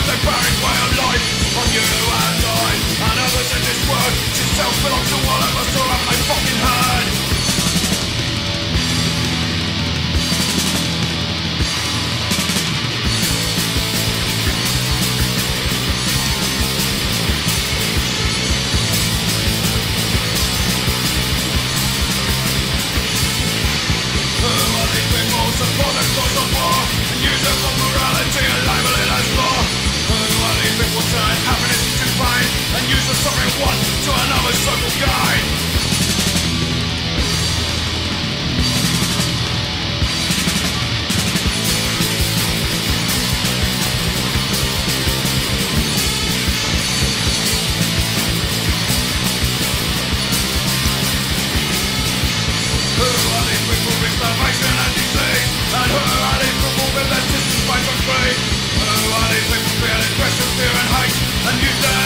impose a barren way of life on you and I and others in this world. Yourself belongs to all of us, or have I fucking heard? Support the cause of war and use it for morality and label it as law. Who are these people turn happiness into pain and use the suffering one to another social gain? Who are these people with starvation and disease? And who are these people with their systems fight for free? Who are these people feeling pressure, fear and hate and use their